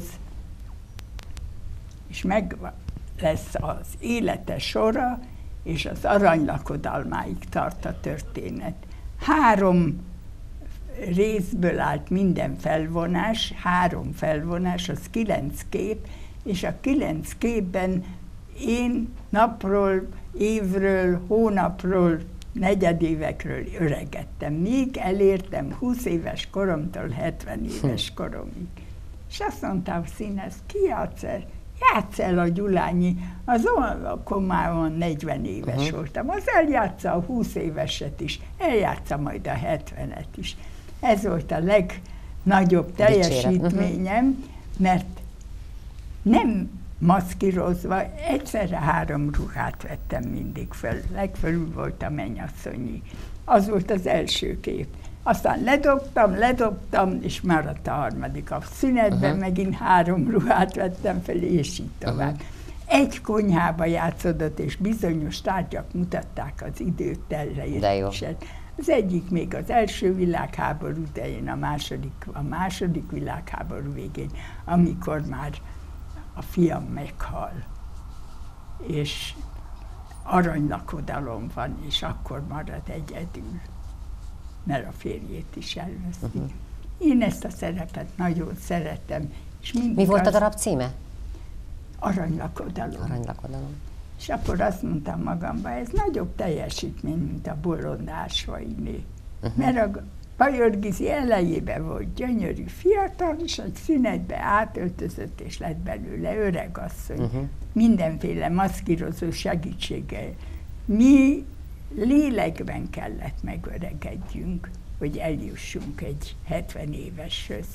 és meg lesz az élete sora, és az aranylakodalmáig tart a történet. 3 részből állt minden felvonás, 3 felvonás, az 9 kép, és a 9 képben én napról, évről, hónapról, negyedévekről öregettem, míg elértem 20 éves koromtól 70 éves koromig. És azt mondta a színész, ki játsz el? Játsz el a Gyulányi, akkor már 40 éves voltam, az eljátsza a 20 éveset is, eljátsza majd a 70-et is. Ez volt a legnagyobb teljesítményem, mert nem maszkírozva, egyszerre 3 ruhát vettem mindig föl. Legfölül volt a mennyasszonyi. Az volt az első kép. Aztán ledobtam, és maradt a harmadik. A szünetben megint 3 ruhát vettem fel, és így tovább. Egy konyhába játszódott, és bizonyos tárgyak mutatták az időt teljesítését. Az egyik még az első világháború idején, a második világháború végén, amikor már a fiam meghal, és aranylakodalom van, és akkor marad egyedül, mert a férjét is elveszti. Én ezt a szerepet nagyon szeretem. És mi volt a darab címe? Aranylakodalom. Aranylakodalom. És akkor azt mondtam magamban, ez nagyobb teljesítmény, mint a Bolond Ásvainé. Mert a Pajor Gizi elejében volt gyönyörű fiatal, és egy szünetbe átöltözött, és lett belőle öregasszony. Mindenféle maszkírozó segítséggel. Mi lélekben kellett megöregedjünk, hogy eljussunk egy 70 éveshöz.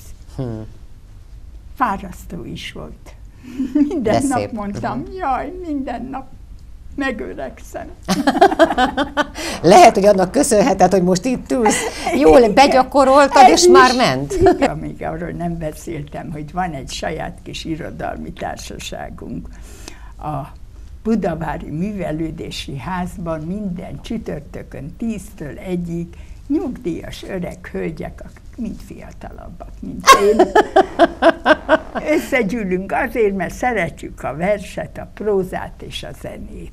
Fárasztó is volt. Minden nap mondtam, jaj, minden nap megöregszem. Lehet, hogy annak köszönheted, hogy most itt ülsz. Jól begyakoroltad, és már ment. Igen, még arról nem beszéltem, hogy van egy saját kis irodalmi társaságunk. A Budavári Művelődési Házban minden csütörtökön 10-től 1-ig nyugdíjas öreg hölgyek, mind fiatalabbak, mint én. Összegyűlünk azért, mert szeretjük a verset, a prózát és a zenét.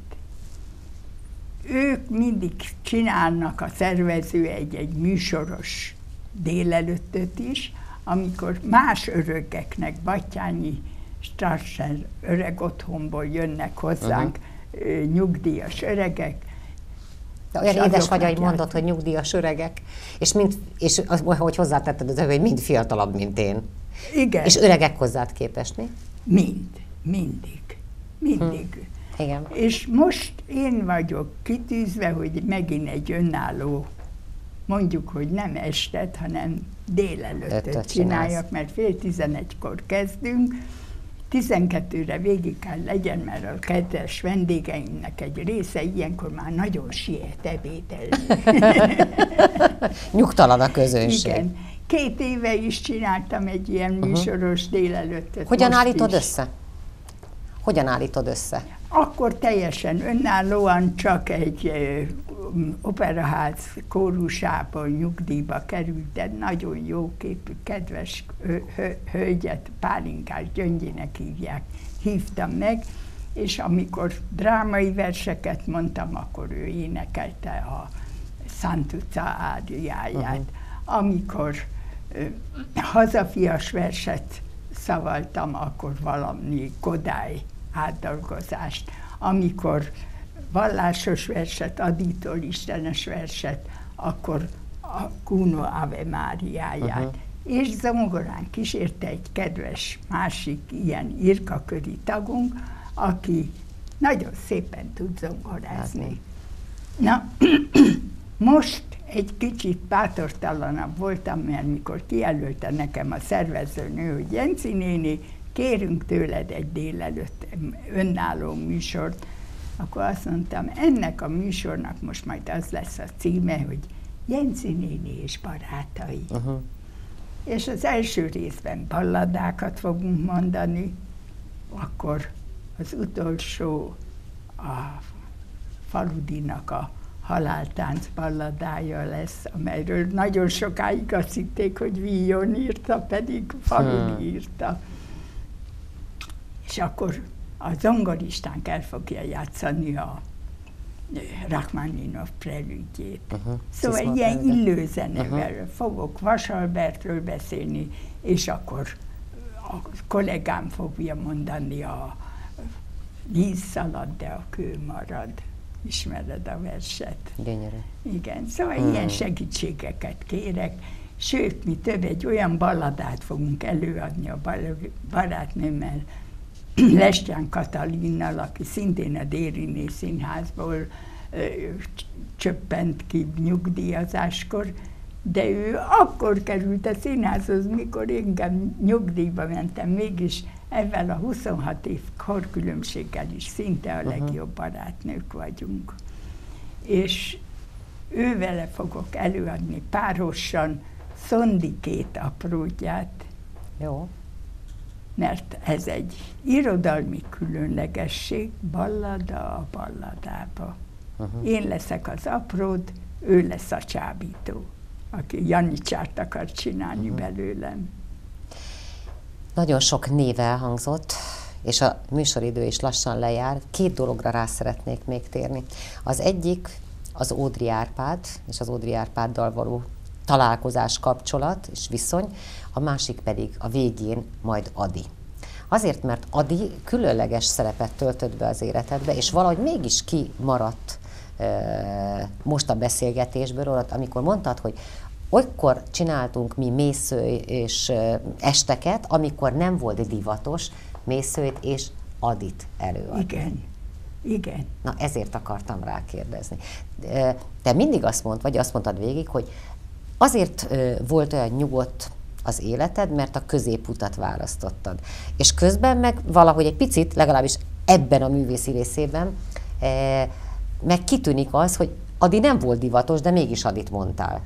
Ők mindig csinálnak, a szervező egy műsoros délelőttöt is, amikor más öregeknek, Batthyányi Strasser öreg otthonból jönnek hozzánk nyugdíjas öregek. De olyan édes vagy, hogy mondod, hogy nyugdíjas öregek, és ahogy hozzátetted az hogy mind fiatalabb, mint én. Igen. És öregek hozzád képest, mi? Mindig. Igen. És most én vagyok kitűzve, hogy megint egy önálló, mondjuk, hogy nem estet, hanem délelőttöt csináljak, mert 10:30-kor kezdünk, 12-re végig kell legyen, mert a kedves vendégeimnek egy része ilyenkor már nagyon siet ebédelni. Nyugtalan a közönség. Igen. 2 éve is csináltam egy ilyen műsoros délelőttöt. Hogyan állítod össze? Akkor teljesen önállóan, csak egy operaház kórusából nyugdíjba került, de nagyon jóképű, kedves hölgyet, Pálinkás Gyöngyinek hívtam meg, és amikor drámai verseket mondtam, akkor ő énekelte a Szent utca áriáját. Amikor hazafias verset szavaltam, akkor valami Kodály átdolgozást. Amikor vallásos verset, Aditól istenes verset, akkor a Kuno Ave Máriáját. És zongorán kísérte egy kedves másik ilyen irkaköri tagunk, aki nagyon szépen tud zongorázni. Na, most egy kicsit bátortalanabb voltam, mert mikor kijelölte nekem a szervezőnő, hogy Jenci néni, kérünk tőled egy délelőtt önálló műsort, akkor azt mondtam, ennek a műsornak most majd az lesz a címe, hogy Jenci néni és barátai. És az első részben balladákat fogunk mondani, akkor az utolsó a Faludinak a Haláltánc balladája lesz, amelyről nagyon sokáig azt hitték, hogy Villon írta, pedig Faludi írta. És akkor a zongoristánk el fogja játszani a Rachmaninov prelüdjét. Szóval ilyen illőzenevel fogok Vasalbertről beszélni, és akkor a kollégám fogja mondani a Víz szalad, de a kő marad. Ismered a verset? Gyönyörű. Igen, szóval ilyen segítségeket kérek, sőt, mi több egy olyan balladát fogunk előadni a barátnőmmel, Lestján Katalinnal, aki szintén a Dériné Színházból csöppent ki nyugdíjazáskor, de ő akkor került a színházhoz, mikor engem nyugdíjba mentem, mégis ezzel a 26 év korkülönbséggel is szinte a legjobb barátnők vagyunk. És ővele fogok előadni párosan Szondikét apródját. Jó. Mert ez egy irodalmi különlegesség, ballada a balladába. Én leszek az apród, ő lesz a csábító, aki Janicsárt akar csinálni belőlem. Nagyon sok név elhangzott, és a műsoridő is lassan lejár. 2 dologra rá szeretnék még térni. Az egyik az Ódry Árpád, és az Ódry Árpáddal való találkozás, kapcsolat és viszony, a másik pedig a végén majd Ady. Azért, mert Ady különleges szerepet töltött be az életedbe, és valahogy mégis kimaradt most a beszélgetésből, amikor mondtad, hogy olykor csináltunk mi mészői és esteket, amikor nem volt divatos mészőit és Adyt előadni. Igen. Na, ezért akartam rákérdezni. Te mindig azt mondtad végig, hogy azért volt olyan nyugodt az életed, mert a középutat választottad. És közben meg valahogy egy picit, legalábbis ebben a művészi részében, meg kitűnik az, hogy Ady nem volt divatos, de mégis Adyt mondtál.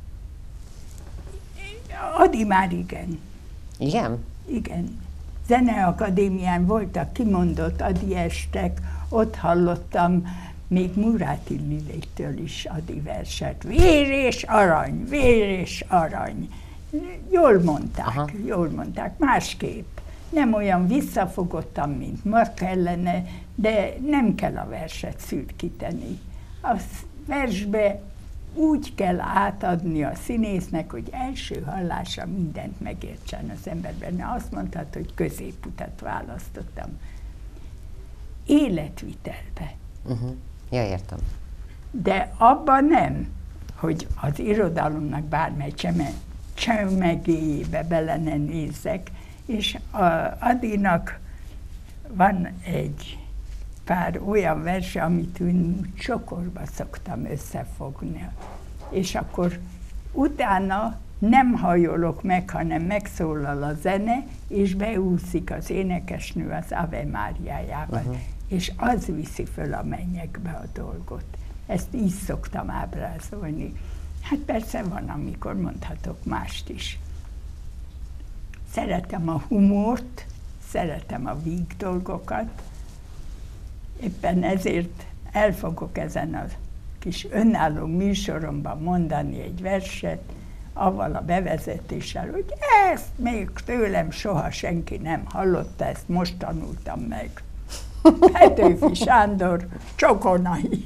Ady már igen. Igen? Igen. Zeneakadémián voltak kimondott Ady estek, ott hallottam még Muráti Lilétől is Ady verset. Vér és arany, vér és arany. Jól mondták, másképp. Nem olyan visszafogottam, mint ma kellene, de nem kell a verset szürkíteni. A versbe úgy kell átadni a színésznek, hogy első hallásra mindent megértsen az emberben. Azt mondtad, hogy középutat választottam. Életvitelbe. Ja, értem. De abban nem, hogy az irodalomnak bármely csemegéjébe bele ne nézzek, és Adinak van egy pár olyan verse, amit úgy csokorba szoktam összefogni. És akkor utána nem hajolok meg, hanem megszólal a zene, és beúszik az énekesnő az Ave Máriájával. És az viszi föl a mennyekbe a dolgot. Ezt így szoktam ábrázolni. Hát persze van, amikor mondhatok mást is. Szeretem a humort, szeretem a víg dolgokat, éppen ezért el fogok ezen a kis önálló műsoromban mondani egy verset, avval a bevezetéssel, hogy ezt még tőlem soha senki nem hallotta, ezt most tanultam meg. Petőfi Sándor, Csokonai.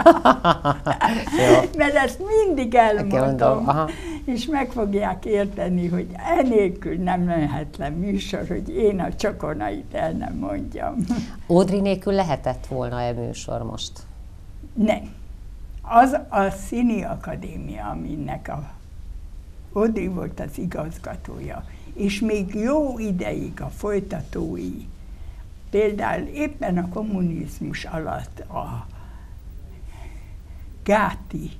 Mert ezt mindig elmondom, és meg fogják érteni, hogy enélkül nem lehet le műsor, hogy én a Csokonait el nem mondjam. Audrey nélkül lehetett volna-e műsor most? Nem. Az a Színi Akadémia, aminek a Audrey volt az igazgatója, és még jó ideig a folytatói. Például éppen a kommunizmus alatt a Gáti,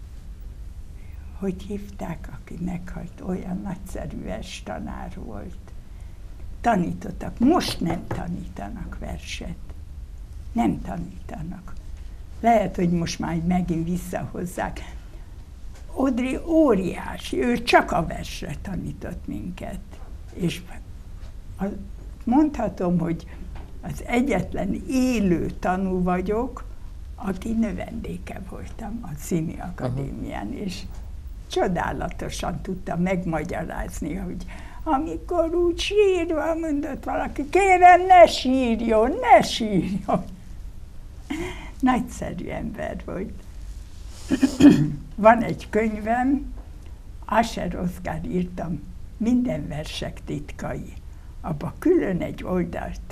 hogy hívták, aki meghalt, olyan nagyszerű tanár volt. Tanítottak, most nem tanítanak verset. Nem tanítanak. Lehet, hogy most már megint visszahozzák. Audrey óriási, ő csak a versre tanított minket. És mondhatom, hogy az egyetlen élő tanú vagyok, aki növendéke voltam a Színi Akadémián, és csodálatosan tudta megmagyarázni, hogy amikor úgy sírva mondott valaki, kérem, ne sírjon, ne sírjon. Nagyszerű ember volt. Van egy könyvem, Asher Oszkár írtam, Minden versek titkai. Abba külön egy oldalt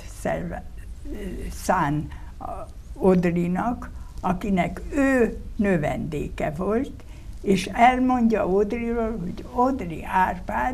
szán Audreynak, akinek ő növendéke volt, és elmondja Audreyról, hogy Audrey Árpád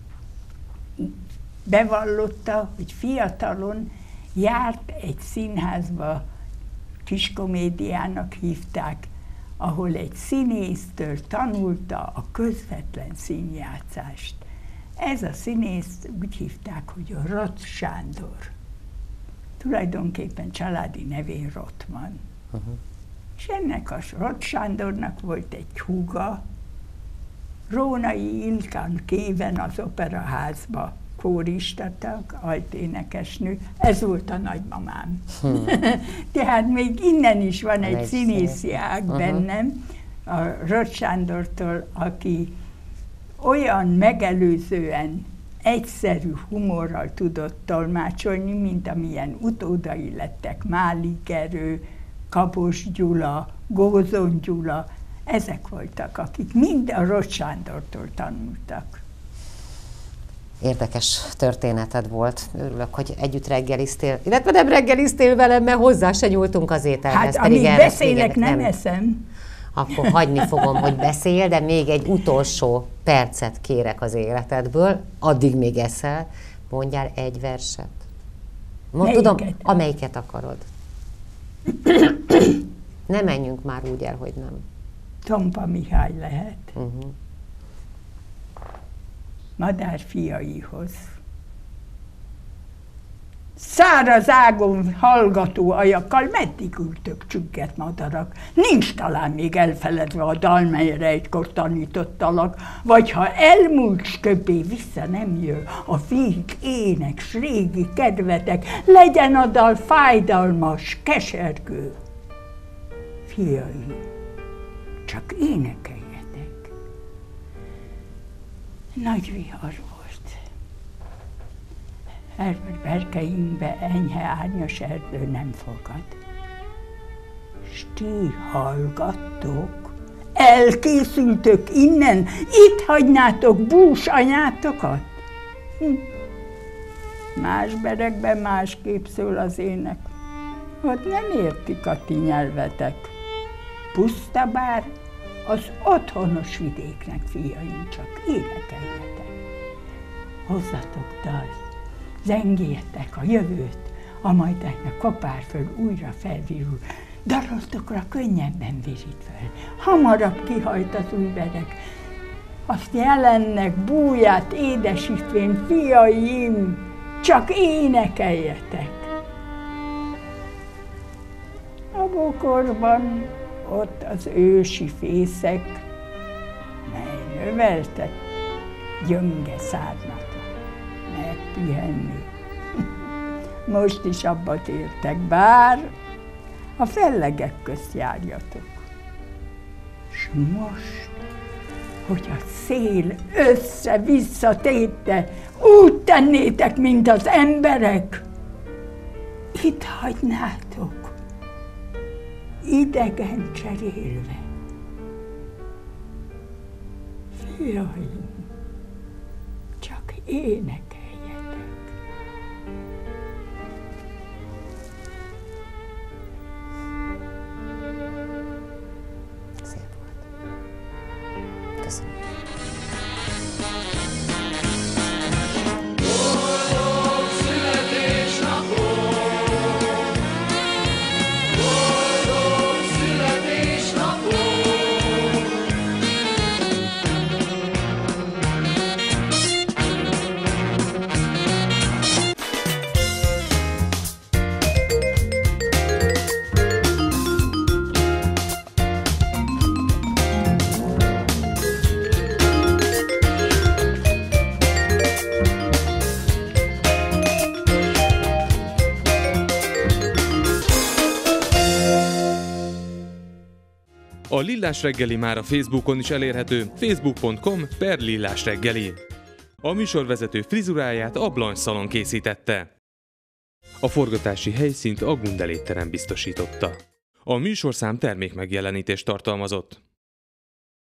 bevallotta, hogy fiatalon járt egy színházba, kiskomédiának hívták, ahol egy színésztől tanulta a közvetlen színjátszást. Ez a színészt úgy hívták, hogy Roth Sándor. Tulajdonképpen családi nevén Rothman. És ennek a Roth Sándornak volt egy húga, Rónai Ilkán Kéven az Operaházba kóristatag, alténekesnő, ez volt a nagymamám. Tehát még innen is van egy színészi ág bennem, a Roth Sándortól, aki olyan megelőzően egyszerű humorral tudott tolmácsolni, mint amilyen utódai lettek Máli Gerő, Kapos Gyula, Gózon Gyula, ezek voltak, akik mind a Roth Sándortól tanultak. Érdekes történeted volt. Örülök, hogy együtt reggeliztél, illetve nem reggeliztél velem, mert hozzá se nyúltunk az ételhez. Hát amíg beszélek, nem eszem. Akkor hagyni fogom, hogy beszél, de még egy utolsó percet kérek az életedből, addig még eszel. Mondjál egy verset. Tudom, amelyiket akarod. Ne menjünk már úgy el, hogy nem. Tompa Mihály lehet. Madár fiaihoz. Száraz ágon hallgató ajakkal meddig ültök csügget madarak? Nincs talán még elfeledve a dal, melyre egykor tanítottalak, vagy ha elmúlt, s többé vissza nem jön a víg, ének, s régi kedvetek, legyen a dal fájdalmas, kesergő. Fiai, csak énekeljetek. Nagy vihar volt. Berkeinkbe enyhe árnyas erdő nem fogad. S ti hallgattok, elkészültök innen, itt hagynátok bús anyátokat? Más berekben másképp szól az ének. Ott nem értik a ti nyelvetek. Puszta bár az otthonos vidéknek, fiaim, csak énekeljetek. Hozzatok dalt, zengéljetek a jövőt, a majd a kopár föl újra felvirul. Daroltokra könnyebben virít föl, hamarabb kihajt az új bereg. Azt jelennek búját édesítvén, fiaim, csak énekeljetek. A bokorban ott az ősi fészek, mely növeltet gyönge szárnatot, megpihenni. Most is abba tértek, bár a fellegek közt járjatok. S most, hogy a szél össze-vissza tétte, úgy tennétek, mint az emberek, itt hagynátok, idegen cserélve. Fiaim, csak énekeljetek. Szép volt. Köszönöm. A Lillás reggeli már a Facebookon is elérhető, facebook.com/lillásreggeli. A műsorvezető frizuráját a Blanche Salon készítette. A forgatási helyszínt a Gundel étterem biztosította. A műsorszám termékmegjelenítést tartalmazott.